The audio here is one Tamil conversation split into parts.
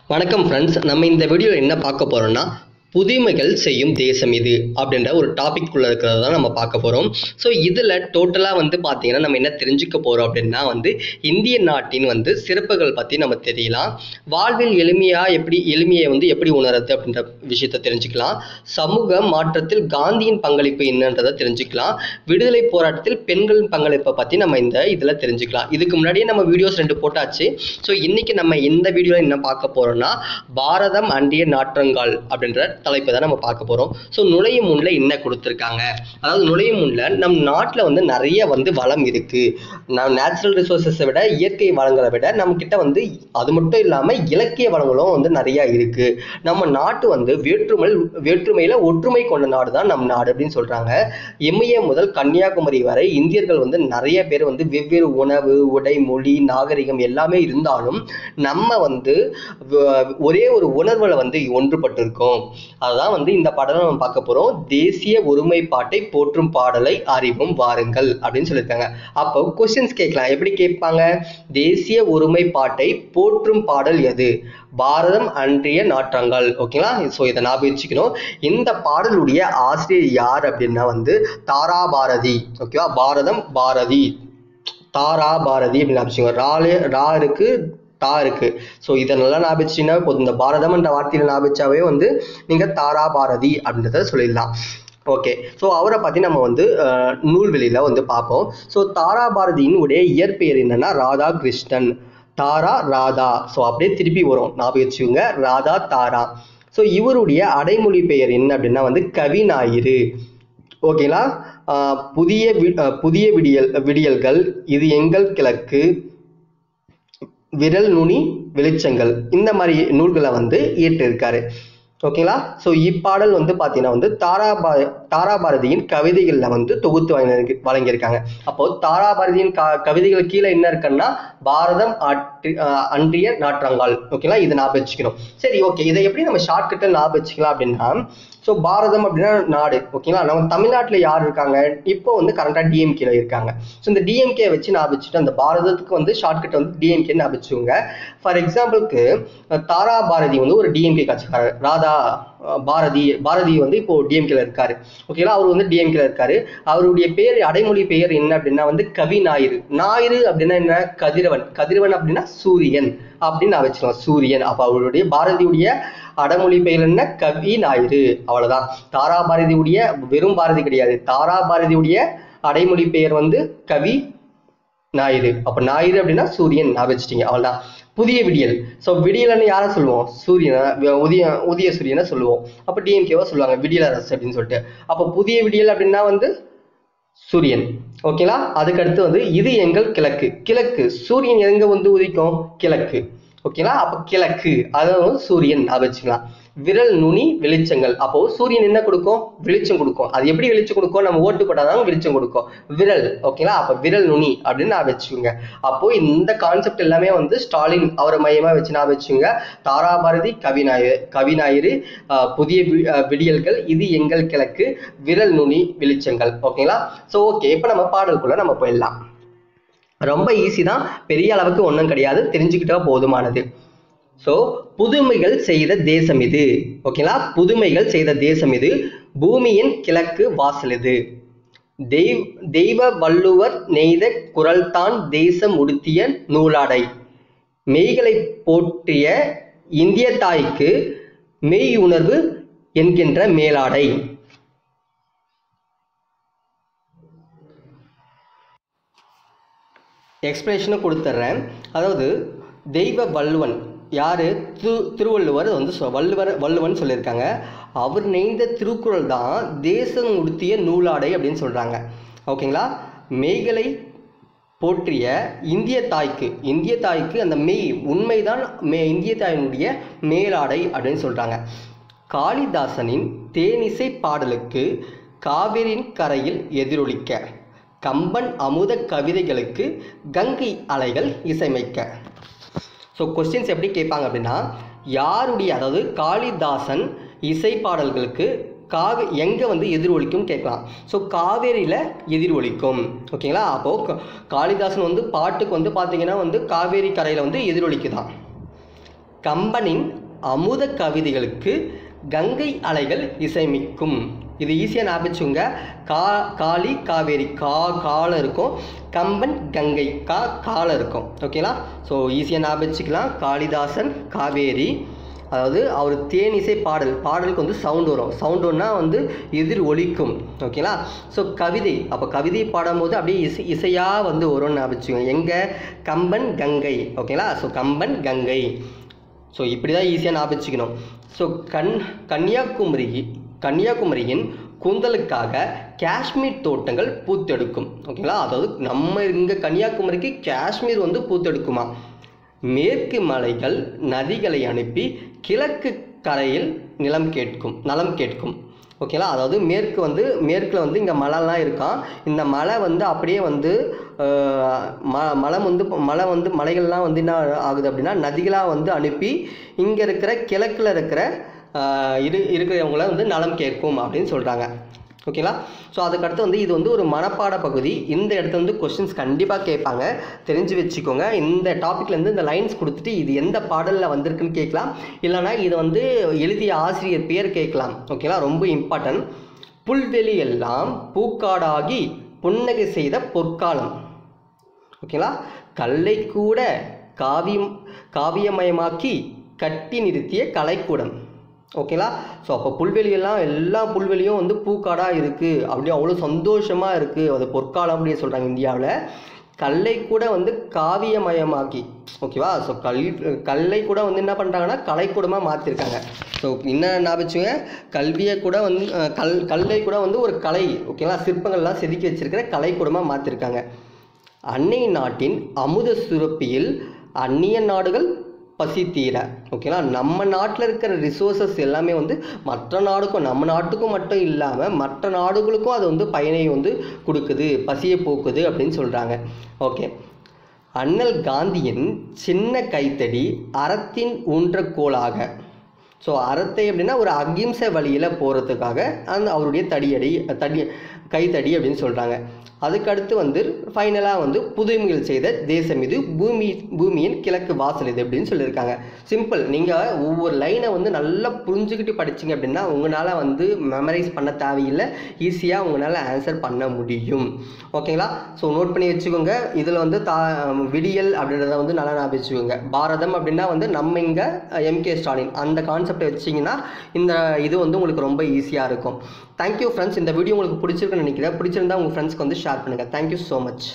வணக்கம் ஃப்ரெண்ட்ஸ், நம்ம இந்த வீடியோவில் என்ன பார்க்க போகிறோம்னா புதுமைகள் செய்யும் தேசம் இது அப்படின்ற ஒரு டாபிக்குள்ளே இருக்கிறத தான் நம்ம பார்க்க போகிறோம். ஸோ இதில் டோட்டலாக பார்த்தீங்கன்னா நம்ம என்ன தெரிஞ்சுக்க போகிறோம் அப்படின்னா இந்திய நாட்டின் சிறப்புகள் பற்றி நம்ம தெரியலாம். வாழ்வில் எளிமையை எப்படி உணருது அப்படின்ற விஷயத்தை தெரிஞ்சுக்கலாம். சமூக மாற்றத்தில் காந்தியின் பங்களிப்பு என்னன்றதை தெரிஞ்சுக்கலாம். விடுதலை போராட்டத்தில் பெண்களின் பங்களிப்பை பற்றி நம்ம இதில் தெரிஞ்சுக்கலாம். இதுக்கு முன்னாடியே நம்ம வீடியோஸ் 2 போட்டாச்சு. ஸோ இன்னைக்கு நம்ம இந்த வீடியோவில் என்ன பார்க்க போகிறோம்னா பாரதம் அன்றிய நாற்றங்கால் அப்படின்ற தலைப்பை தான் நம்ம பார்க்க போறோம். ஸோ நுழையும் முன்ல என்ன கொடுத்துருக்காங்க, அதாவது நுழையும் முன்ல நம் நாட்டில் நிறைய வளம் இருக்கு. நேச்சுரல் ரிசோர்ஸஸை விட இயற்கை வளங்களை விட நம்ம கிட்ட அது மட்டும் இல்லாமல் இலக்கிய வளங்களும் நிறைய இருக்கு. நம்ம நாட்டு வேற்றுமையில ஒற்றுமை கொண்ட நாடு தான் நம் நாடு அப்படின்னு சொல்றாங்க. இமய முதல் கன்னியாகுமரி வரை இந்தியர்கள் நிறைய பேர் வெவ்வேறு உணவு, உடை, மொழி, நாகரிகம் எல்லாமே இருந்தாலும் நம்ம ஒரே ஒரு உணர்வுல ஒன்றுபட்டு இருக்கோம். அதுதான் இந்த பாடலை நம்ம பார்க்க போறோம். தேசிய ஒருமைப்பாட்டை போற்றும் பாடலை அறிவும் வாருங்கள் அப்படின்னு சொல்லியிருக்காங்க. அப்போ கொஸ்டின்ஸ் கேட்கலாம். எப்படி கேட்பாங்க? தேசிய ஒருமைப்பாட்டை போற்றும் பாடல் எது? பாரதம் அன்றிய நாற்றங்கால். ஓகேங்களா? ஸோ இதை ஞாபகம் வச்சுக்கணும். இந்த பாடலுடைய ஆசிரியர் யார் அப்படின்னா தாரா பாரதி. ஓகேவா? பாரதம் பாரதி, தாரா பாரதி அப்படின்னு ரா இருக்கு, தா இருக்கு. ஸோ இதை நல்லா ஞாபகிச்சீங்கன்னா போதும். இந்த பாரதம் என்ற வார்த்தையில ஞாபகிச்சாவே நீங்க தாரா பாரதி அப்படின்றத சொல்லிடலாம். ஓகே. ஸோ அவரை பத்தி நம்ம நூல்வெளியில பார்ப்போம். ஸோ தாரா பாரதியின் உடைய இயற்பெயர் என்னன்னா ராதா கிருஷ்ணன். தாரா ராதா. ஸோ அப்படியே திருப்பி வரும், ஞாபகம் வச்சுக்கோங்க. ராதா தாரா. ஸோ இவருடைய அடைமொழி பெயர் என்ன அப்படின்னா கவி ஞாயிறு. ஓகேங்களா? புதிய விடியல்கள், இது எங்கள் கிழக்கு, விரல் நுனி வெளிச்சங்கள், இந்த மாதிரி நூல்களை இயற்றிருக்காரு. ஓகேங்களா? ஸோ இப்பாடல் பார்த்தீங்கன்னா தாரா பாரதியின் கவிதைகள்ல தொகுத்து வழங்கியிருக்காங்க. அப்போ தாரா பாரதியின் கவிதைகள் கீழே என்ன இருக்குன்னா பாரதம் அன்றிய நாற்றங்கால். ஓகேங்களா? இதை ஞாபகம் வச்சுக்கணும். சரி, ஓகே. இதை எப்படி நம்ம ஷார்ட்கட்டை ஞாபகம் வச்சுக்கலாம் அப்படின்னா, ஸோ பாரதம் அப்படின்னா நாடு. ஓகேங்களா? நம்ம தமிழ்நாட்டில் யார் இருக்காங்க? இப்போ கரண்டாக டிஎம்கேல இருக்காங்க. ஸோ இந்த டிஎம்கே வச்சு ஞாபகம் வச்சுட்டு அந்த பாரதத்துக்கு ஷார்ட்கட் டிஎம்கே ஞாபகம் வச்சுக்கோங்க. ஃபார் எக்ஸாம்பிளுக்கு தாரா பாரதி ஒரு டிஎம்கே கட்சிக்காரர். ராதா பாரதி இப்போ டிஎம்கேல இருக்காரு. ஓகேங்களா? அவர் டிஎம்கேல இருக்காரு. அவருடைய பேர், அடைமொழி பெயர் என்ன அப்படின்னா கவி ஞாயிறு. ஞாயிறு அப்படின்னா என்ன? கதிரவன் அப்படின்னா சூரியன் அப்படின்னு நான் வச்சுக்கலாம். சூரியன். அப்ப அவருடைய பாரதியுடைய அடைமொழி பெயர் என்ன? கவி ஞாயிறு. அவ்வளவுதான். தாரா பாரதியுடைய வெறும் பாரதி கிடையாது. தாரா பாரதியுடைய அடைமொழி பெயர் கவி ஞாயிறு. அப்ப ஞாயிறு அப்படின்னா சூரியன் வச்சுட்டீங்க. அவ்வளவுதான். புதிய விடியல். ஸோ விடியல்னு யாரை சொல்லுவோம்? சூரியனை, உதய சூரியனை சொல்லுவோம். அப்ப டிஎம்கேவா சொல்லுவாங்க விடியல் அரசு அப்படின்னு சொல்லிட்டு. அப்ப புதிய விடியல் அப்படின்னா சூரியன். ஓகேங்களா? அதுக்கு அடுத்து இது எங்கள் கிழக்கு. கிழக்கு சூரியன் எங்க உதிக்கும்? கிழக்கு. ஓகேங்களா? அப்ப கிழக்கு, அதாவது சூரியன் வச்சுக்கலாம். விரல் நுனி வெளிச்சங்கள். அப்போ சூரியன் என்ன கொடுக்கும்? வெளிச்சம் கொடுக்கும். அது எப்படி வெளிச்சம் கொடுக்கும்? நம்ம ஓட்டு போட்டாதான் வெளிச்சம் கொடுக்கும். விரல். ஓகேங்களா? அப்ப விரல் நுனி அப்படின்னு வச்சுக்கோங்க. அப்போ இந்த கான்செப்ட் எல்லாமே ஸ்டாலின் அவரை மையமா வச்சு வச்சுக்கோங்க. தாரா பாரதி கவி ஞாயிறு, புதிய விடியல்கள், இது எங்கள் கிழக்கு, விரல் நுனி வெளிச்சங்கள். ஓகேங்களா? ஸோ ஓகே, இப்போ நம்ம பாடலுக்குள்ள நம்ம போயிடலாம். ரொம்ப ஈஸி தான், பெரிய அளவுக்கு ஒன்றும் கிடையாது, தெரிஞ்சுக்கிட்டா போதுமானது. ஸோ புதுமைகள் செய்த தேசம் இது. ஓகேங்களா? புதுமைகள் செய்த தேசம் இது, பூமியின் கிழக்கு வாசல் இது, தெய்வ வள்ளுவர் நெய்த குரல்தான் தேசம் உடுத்திய நூலாடை, மெய்களை போற்றிய இந்திய தாய்க்கு மெய் உணர்வு என்கின்ற மேலாடை. எக்ஸ்பிளேஷனை கொடுத்துட்றேன். அதாவது தெய்வ வள்ளுவன் யாரு? திருவள்ளுவர் வள்ளுவன் சொல்லியிருக்காங்க. அவர் நெய்த திருக்குறள் தான் தேசம் உடுத்திய நூலாடை அப்படின்னு சொல்றாங்க. ஓகேங்களா? மெய்களை போற்றிய இந்திய தாய்க்கு அந்த மெய் உண்மைதான் இந்திய தாயினுடைய மேலாடை அப்படின்னு சொல்றாங்க. காளிதாசனின் தேனிசை பாடலுக்கு காவிரியின் கரையில் எதிரொலிக்க, கம்பன் அமுத கவிதைகளுக்கு கங்கை அலைகள் இசைமைக்க. ஸோ கொஸ்டின்ஸ் எப்படி கேட்பாங்க அப்படின்னா, யாருடைய, அதாவது காளிதாசன் இசை பாடல்களுக்கு எங்கே எதிரொலிக்கும் கேட்கலாம். ஸோ காவேரியில் எதிரொலிக்கும். ஓகேங்களா? அப்போது காளிதாசன் பாட்டுக்கு பார்த்தீங்கன்னா காவேரி கரையில் எதிரொலிக்குதான். கம்பனின் அமுத கவிதைகளுக்கு கங்கை அலைகள் இசைமிக்கும். இது ஈஸியாக ஞாபகிச்சுங்க. காளி காவேரி கால இருக்கும், கம்பன் கங்கை கால இருக்கும். ஓகேங்களா? ஸோ ஈஸியாக ஞாபகிச்சுக்கலாம். காளிதாசன் காவேரி, அதாவது அவர் தேனிசை பாடலுக்கு வந்து சவுண்ட் வரும். சவுண்ட் ஒன்றா வந்து எதிர் ஒலிக்கும். ஓகேங்களா? ஸோ கவிதை, அப்போ கவிதை பாடும்போது அப்படியே இசையாக வந்து வரும்னு ஞாபகிச்சுக்கோங்க. எங்கே? கம்பன் கங்கை. ஓகேங்களா? ஸோ கம்பன் கங்கை. ஸோ இப்படி தான் ஈஸியாக ஞாபகிச்சுக்கணும். ஸோ கன்னியாகுமரியின் கூந்தலுக்காக காஷ்மீர் தோட்டங்கள் பூத்தெடுக்கும். ஓகேங்களா? அதாவது நம்ம இங்கே கன்னியாகுமரிக்கு காஷ்மீர் வந்து பூத்தெடுக்குமா. மேற்கு மலைகள் நதிகளை அனுப்பி கிழக்கு கரையில் நலம் கேட்கும். ஓகேங்களா? அதாவது மேற்கில் வந்து இங்கே மலைலாம் இருக்கான். இந்த மலை வந்து அப்படியே வந்து மலைகள்லாம் வந்து என்ன ஆகுது அப்படின்னா நதிகளாக வந்து அனுப்பி இங்கே இருக்கிற கிழக்கில் இருக்கிற இருக்கிறவங்கள வந்து நலம் கேட்கும் அப்படின்னு சொல்கிறாங்க. ஓகேங்களா? ஸோ அதுக்கடுத்து வந்து இது வந்து ஒரு மனப்பாட பகுதி. இந்த இடத்துல வந்து கொஸ்டின்ஸ் கண்டிப்பாக கேட்பாங்க, தெரிஞ்சு வச்சுக்கோங்க. இந்த டாப்பிக்லேருந்து இந்த லைன்ஸ் கொடுத்துட்டு இது எந்த பாடலில் வந்திருக்குன்னு கேட்கலாம், இல்லைனா இது வந்து எழுதிய ஆசிரியர் பேர் கேட்கலாம். ஓகேங்களா? ரொம்ப இம்பார்ட்டன்ட். புல்வெளி எல்லாம் பூக்காடாகி புன்னகை செய்த பொற்காலம். ஓகேங்களா? கல்லை கூட காவியமயமாக்கி கட்டி நிறுத்திய கலைக்கூடம். ஓகேங்களா? ஸோ அப்போ புல்வெளியெல்லாம் எல்லா புல்வெளியும் வந்து பூக்காடாக இருக்குது, அப்படியே அவ்வளோ சந்தோஷமாக இருக்குது, அது பொற்காலம் அப்படின்னு சொல்கிறாங்க இந்தியாவில். கல்லை கூட வந்து காவியமயமாக்கி, ஓகேவா? ஸோ கல்லை கூட வந்து என்ன பண்ணுறாங்கன்னா கலைக்கூடமாக மாற்றிருக்காங்க. ஸோ என்ன ஞாபகிச்சுங்க, கல்வியை கூட வந்து கல்லை கூட வந்து ஒரு கலை, ஓகேங்களா, சிற்பங்கள்லாம் செதுக்கி வச்சிருக்கிற கலைக்கூடமாக மாற்றிருக்காங்க. அன்னை நாட்டின் அமுத சுரப்பியில் அந்நிய நாடுகள் பசி தீர. ஓகேங்களா? நம்ம நாட்டில் இருக்கிற ரிசோர்ஸஸ் எல்லாமே வந்து மற்ற நாடுக்கும், நம்ம நாட்டுக்கும் மட்டும் இல்லாமல் மற்ற நாடுகளுக்கும் அது வந்து பயனை வந்து கொடுக்குது, பசியை போக்குது அப்படின்னு சொல்கிறாங்க. ஓகே. அண்ணல் காந்தியின் சின்ன கைத்தடி அறத்தின் ஊன்றக்கோலாக. ஸோ அறத்தை அப்படின்னா ஒரு அகிம்சை வழியில் போகிறதுக்காக அவருடைய கைத்தடி அப்படின்னு சொல்கிறாங்க. அதுக்கடுத்து வந்து ஃபைனலாக வந்து புதுமைகள் செய்த தேசம் இது, பூமியின் கிழக்கு வாசல் இது அப்படின்னு சொல்லியிருக்காங்க. சிம்பிள். நீங்கள் ஒவ்வொரு லைனை வந்து நல்லா புரிஞ்சுக்கிட்டு படிச்சிங்க அப்படின்னா உங்களால் வந்து மெமரைஸ் பண்ண தேவையில்லை, ஈஸியாக உங்களால் ஆன்சர் பண்ண முடியும். ஓகேங்களா? ஸோ நோட் பண்ணி வச்சுக்கோங்க. இதில் வந்து விடியல் அப்படின்றத வந்து நல்லா ஞாபகம் வச்சுக்கோங்க. பாரதம் அப்படின்னா வந்து நம்ம இங்கே எம்கே ஸ்டாலின் அந்த கான்செப்டை வச்சிங்கன்னா இந்த இது வந்து உங்களுக்கு ரொம்ப ஈஸியாக இருக்கும். Thank you friends. இந்த வீடியோ உங்களுக்கு பிடிச்சிருக்குன்னு நினைக்கிறேன். பிடிச்சிருந்தா உங்கள் ஃப்ரெண்ட்ஸ்க்கு வந்து ஷேர் பண்ணுங்கள். Thank you so much.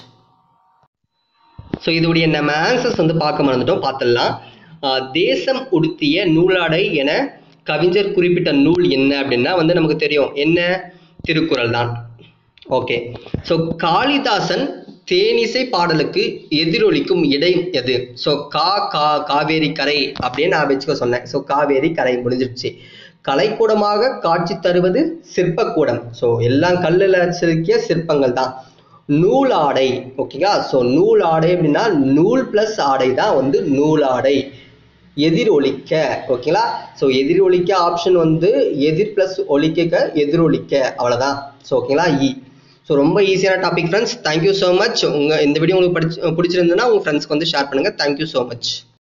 ஸோ இதோடைய நம்ம ஆன்சர்ஸ் வந்து பார்க்க மறந்துட்டோம், பார்த்துடலாம். தேசம் உடுத்திய நூலாடை என கவிஞர் குறிப்பிட்ட நூல் என்ன அப்படின்னா வந்து நமக்கு தெரியும், என்ன? திருக்குறள் தான். ஓகே. ஸோ காளிதாசன் தேனிசை பாடலுக்கு எதிரொலிக்கும் இடை எது? ஸோ காவேரி கரை அப்படின்னு நான் வச்சுக்க சொன்னேன். ஸோ காவேரி கரை முடிஞ்சிருச்சு. கலைக்கூடமாக காட்சி தருவது சிற்பக்கூடம். ஸோ எல்லாம் கல்லில் செதுக்கிய சிற்பங்கள் தான். நூலாடை. ஓகேங்களா? ஸோ நூலாடை அப்படின்னா நூல் பிளஸ் ஆடை தான் வந்து நூலாடை. எதிரொலிக்க. ஓகேங்களா? ஸோ எதிரொலிக்க ஆப்ஷன் வந்து எதிர் பிளஸ் ஒலிக்க எதிரொலிக்க, அவ்வளோதான். ஸோ ஓகேங்களா? ஸோ ரொம்ப ஈஸியான topic friends. Thank you so much. இந்த வீடியோ உங்களுக்கு பிடிச்சிருந்ததுன்னா உங்கள் ஃப்ரெண்ட்ஸ்க்கு வந்து ஷேர் பண்ணுங்கள். Thank you so much.